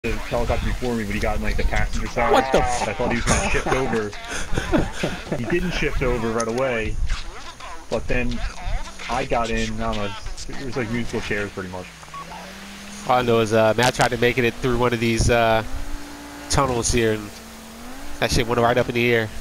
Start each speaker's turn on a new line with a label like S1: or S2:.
S1: the helicopter before me, but he got in like the passenger side.
S2: What the
S1: I thought he was going to shift over. He didn't shift over right away, but then I got in. I don't know. It was like musical chairs, pretty much.
S2: All I know is Matt tried to make it through one of these tunnels here, and that shit went right up in the air.